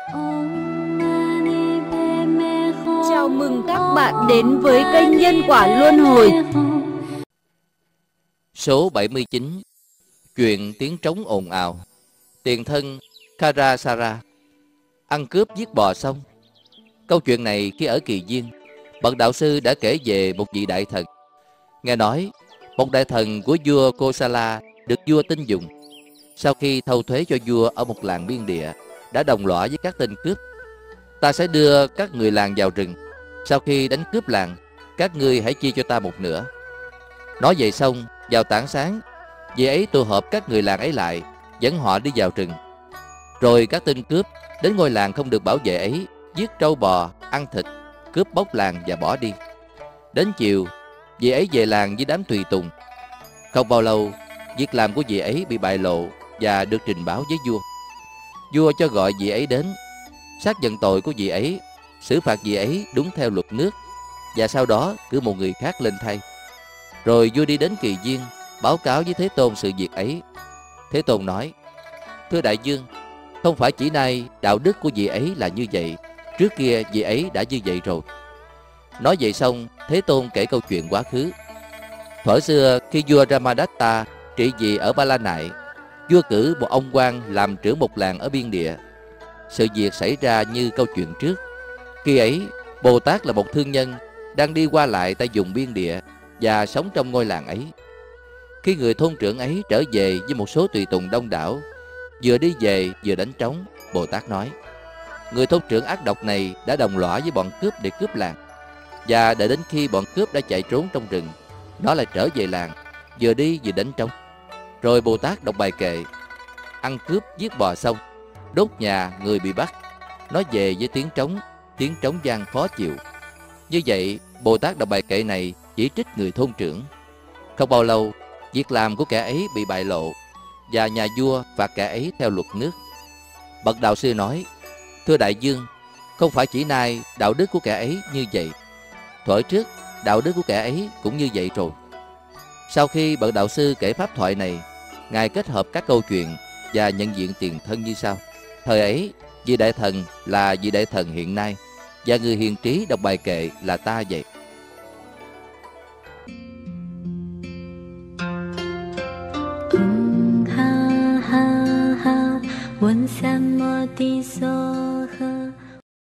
Chào mừng các bạn đến với kênh Nhân Quả Luân Hồi. Số 79. Chuyện tiếng trống ồn ào. Tiền thân Karasara ăn cướp giết bò xong. Câu chuyện này khi ở Kỳ Viên, bậc đạo sư đã kể về một vị đại thần. Nghe nói một đại thần của vua Kosala được vua tin dùng. Sau khi thâu thuế cho vua ở một làng biên địa, đã đồng lõa với các tên cướp: ta sẽ đưa các người làng vào rừng. Sau khi đánh cướp làng, các ngươi hãy chia cho ta một nửa. Nói vậy xong, vào tảng sáng, vị ấy tụ họp các người làng ấy lại, dẫn họ đi vào rừng. Rồi các tên cướp đến ngôi làng không được bảo vệ ấy, giết trâu bò, ăn thịt, cướp bóc làng và bỏ đi. Đến chiều, vị ấy về làng với đám tùy tùng. Không bao lâu, việc làm của vị ấy bị bại lộ và được trình báo với vua. Vua cho gọi vị ấy đến, xác nhận tội của vị ấy, xử phạt vị ấy đúng theo luật nước, và sau đó cử một người khác lên thay. Rồi vua đi đến Kỳ Viên, báo cáo với Thế Tôn sự việc ấy. Thế Tôn nói: thưa đại vương, không phải chỉ nay đạo đức của vị ấy là như vậy, trước kia vị ấy đã như vậy rồi. Nói vậy xong, Thế Tôn kể câu chuyện quá khứ. Thuở xưa, khi vua Ramadatta trị vì ở Ba La Nại, vua cử một ông quan làm trưởng một làng ở biên địa. Sự việc xảy ra như câu chuyện trước. Khi ấy, Bồ Tát là một thương nhân đang đi qua lại tại vùng biên địa và sống trong ngôi làng ấy. Khi người thôn trưởng ấy trở về với một số tùy tùng đông đảo, vừa đi về vừa đánh trống, Bồ Tát nói: người thôn trưởng ác độc này đã đồng lõa với bọn cướp để cướp làng. Và đợi đến khi bọn cướp đã chạy trốn trong rừng, nó lại trở về làng, vừa đi vừa đánh trống. Rồi Bồ Tát đọc bài kệ: ăn cướp giết bò xong, đốt nhà người bị bắt. Nó về với tiếng trống vang khó chịu. Như vậy, Bồ Tát đọc bài kệ này chỉ trích người thôn trưởng. Không bao lâu, việc làm của kẻ ấy bị bại lộ, và nhà vua phạt kẻ ấy theo luật nước. Bậc đạo sư nói: thưa đại vương, không phải chỉ nay đạo đức của kẻ ấy như vậy, thuở trước đạo đức của kẻ ấy cũng như vậy rồi. Sau khi bậc đạo sư kể pháp thoại này, ngài kết hợp các câu chuyện và nhận diện tiền thân như sau. Thời ấy, vị đại thần là vị đại thần hiện nay, và người hiền trí đọc bài kệ là ta vậy. Ha ha ha, 问三摩地所